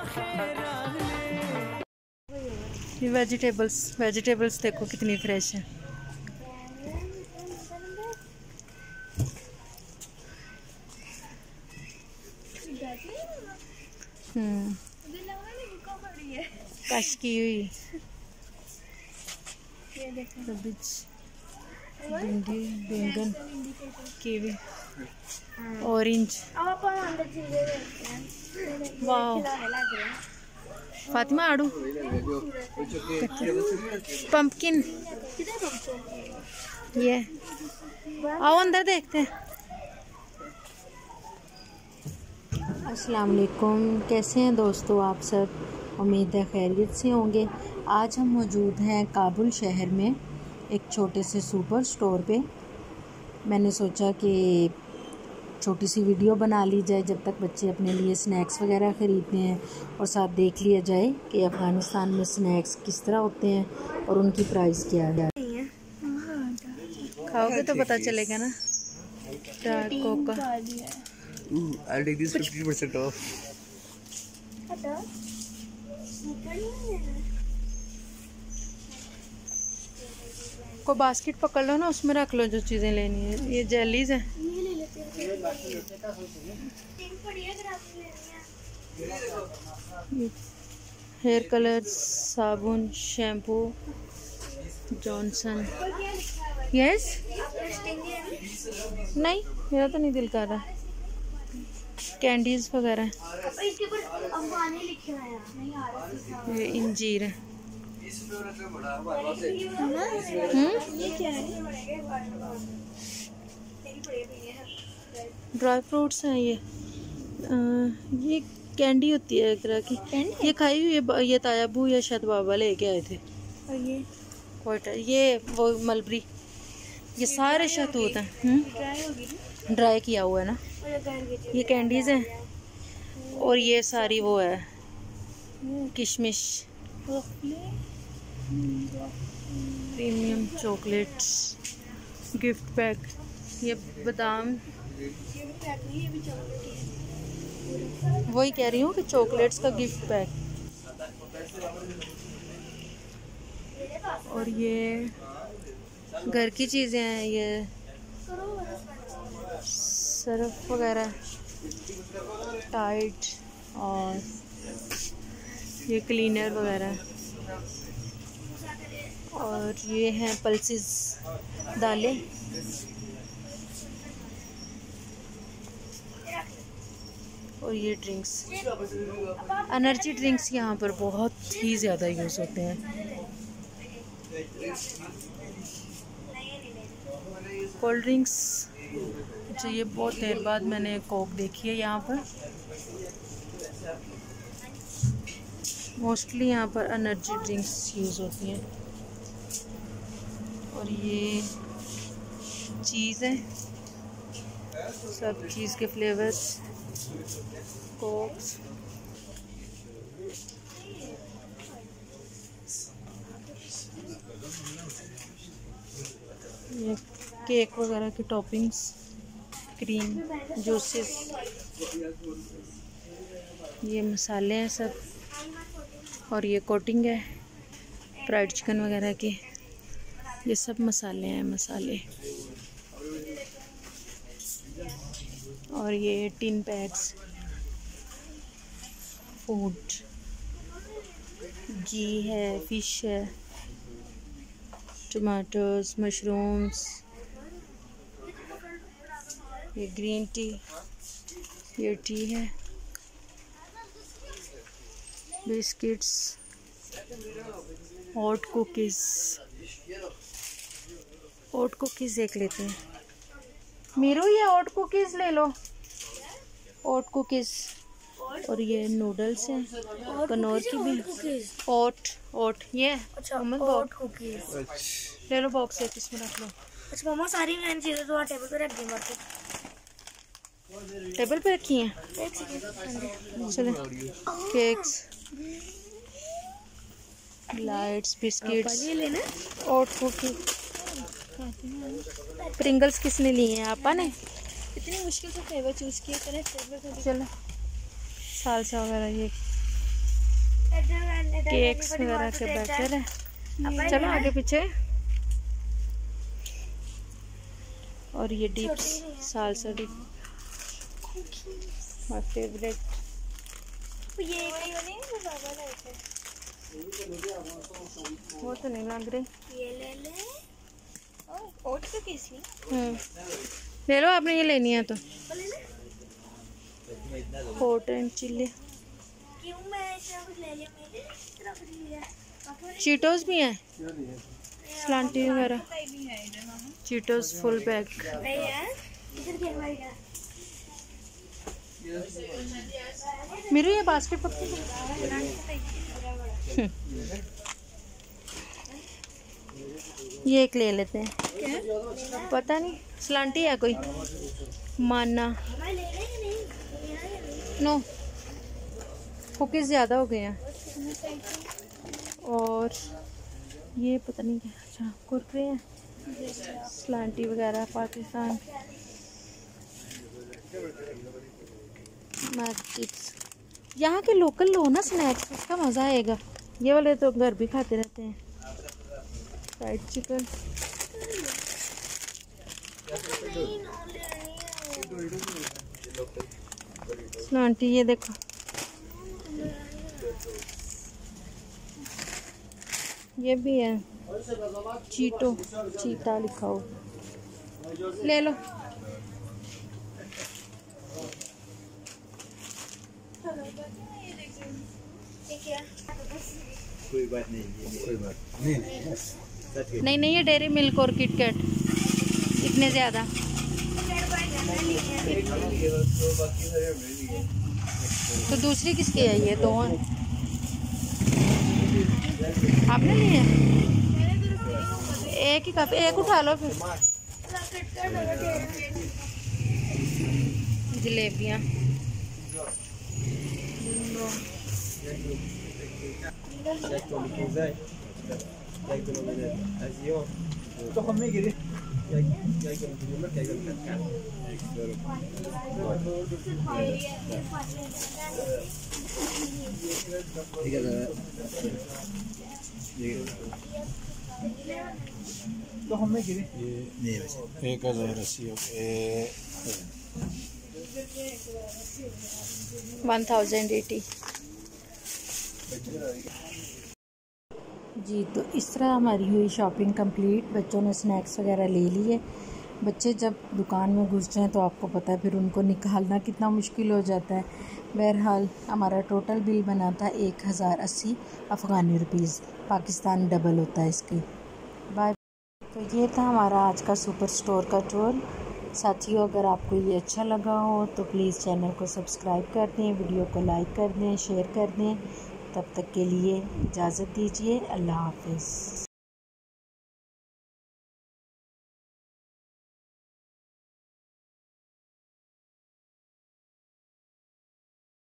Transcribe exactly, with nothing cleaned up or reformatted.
ये vegetables vegetables देखो कितनी फ्रेश है। हम्म कश की हुई कैबेज, भिंडी, बैंगन, कीवी, ऑरेंज। वाह फातिमा आड़ू, पंपकिन। ये आओ अंदर देखते हैं। अस्सलाम वालेकुम, कैसे हैं दोस्तों आप सब? उम्मीद है खैरियत से होंगे। आज हम मौजूद हैं काबुल शहर में एक छोटे से सुपर स्टोर पे। मैंने सोचा कि छोटी सी वीडियो बना ली जाए जब तक बच्चे अपने लिए स्नैक्स वगैरह ख़रीदते हैं, और साथ देख लिया जाए कि अफ़गानिस्तान में स्नैक्स किस तरह होते हैं और उनकी प्राइस क्या है। खाओगे तो पता चलेगा ना। कोका I'll take this fifty percent off. को बास्केट पकड़ लो ना, उसमें रख लो जो चीज़ें लेनी है। ये जेलीज हैं। हेयर कलर, साबुन, शैम्पू, जॉनसन। यस नहीं, मेरा तो नहीं दिल कर रहा। कैंडीज वगैरह, ये इंजीर है। ड्राई फ्रूट्स हैं ये। आ, ये कैंडी होती है एक तरह की। ये खाई हुई, ये तायाबू या शायद बाबा लेके आए थे। और ये कोयटा, ये वो मलबरी, ये सारे शहतूत हैं। ड्राई किया हुआ है ना। ये कैंडीज हैं और ये सारी वो है किशमिश, प्रीमियम चॉकलेट्स, गिफ्ट पैक। ये बादाम, वही कह रही हूँ कि चॉकलेट्स का गिफ्ट पैक। और ये घर की चीज़ें हैं, ये सर्फ वगैरह, टाइड, और ये क्लीनर वगैरह। और ये हैं पल्सेस दालें। और ये ड्रिंक्स, एनर्जी ड्रिंक्स यहाँ पर बहुत ही ज़्यादा यूज़ होते हैं। कोल्ड ड्रिंक्स, अच्छा ये बहुत देर बाद मैंने कोक देखी है यहाँ पर। मोस्टली यहाँ पर एनर्जी ड्रिंक्स यूज़ होती हैं। और ये चीज़ है, सब चीज़ के फ्लेवर्स, कोक्स। ये केक वगैरह की टॉपिंग्स, क्रीम, जूसेस, ये मसाले हैं सब। और ये कोटिंग है फ्राइड चिकन वगैरह की। ये सब मसाले हैं, मसाले। और ये टिन पैक्स, फूड, घी है, फिश है, टमाटोस, मशरूम्स, ये ग्रीन टी, ये टी है, biscuits, hot cookies. Hot cookies देख लेते हैं। मीरू ये हॉट कुकीज़ ले लो, हॉट कुकीज़। और ये नूडल्स हैं, कनौर की भी। हॉट हॉट ये हॉट कुकीज़ ले लो, बॉक्स है, इसमें रख लो। अच्छा मामा, सारी मैंने चीज़ें तो टेबल पे रख दी। बाकी टेबल पे रखी हैं। चलो, केक्स, लाइट्स, बिस्किट्स, और कुकी, प्रिंगल्स किसने लिए हैं? आपा ने। इतनी मुश्किल से फ्लेवर चूज किए। चले फ्लेवर। चलो, सालसा वगैरह, ये केक्स वगैरह के बैटर है। चलो आगे पीछे। और ये dips salsa dip my favourite. ये वो तो नहीं लग रही। ये ले ले। ओट का कैसी? हम्म ले लो, आपने ये लेनी है तो। Hot and chilli. क्यों मैं इतना कुछ ले लिया मैंने? इतना कुछ लिया। चीटोस भी हैं, स्लांटी वगैरह। Cheetos full pack. इधर क्या भाईगा? मेरे ये बास्केट पकड़ी। ये एक ले लेते हैं। क्या? पता नहीं, स्लांटी है कोई माना। नो, कुकीज ज़्यादा हो गए हैं। और ये पता नहीं क्या, अच्छा कुरकुरे हैं, स्लांटी वगैरह पाकिस्तान। चिप्स यहाँ के लोकल लो ना स्नैक्स, उसका मज़ा आएगा। ये वाले तो घर भी खाते रहते हैं। Fried chicken. स्लांटी ये देखो, ये भी है चीटो, चीटा लिखा हो, ले लो। कोई बात नहीं, कोई बात नहीं। नहीं नहीं, ये डेयरी मिल्क और किटकैट इतने ज़्यादा। तो दूसरी किसकी है? ये दो हैं, आपने ली है? एक ही कप, एक उठा लो फिर। जलेबियाँ। ठीक है तो हमें गिरी ये नहीं एक हजार अस्सी वन थाउजेंड एटी। जी, तो इस तरह हमारी हुई शॉपिंग कंप्लीट। बच्चों ने स्नैक्स वगैरह ले लिए। बच्चे जब दुकान में घुस जाएं तो आपको पता है फिर उनको निकालना कितना मुश्किल हो जाता है। बहरहाल हमारा टोटल बिल बना था एक हज़ार अस्सी अफ़गानी रुपीज़। पाकिस्तान डबल होता है इसकी। बाय। तो ये था हमारा आज का सुपर स्टोर का टूर। साथियों, अगर आपको ये अच्छा लगा हो तो प्लीज़ चैनल को सब्सक्राइब कर दें, वीडियो को लाइक कर दें, शेयर कर दें। तब तक के लिए इजाज़त दीजिए। अल्लाह हाफ़िज़।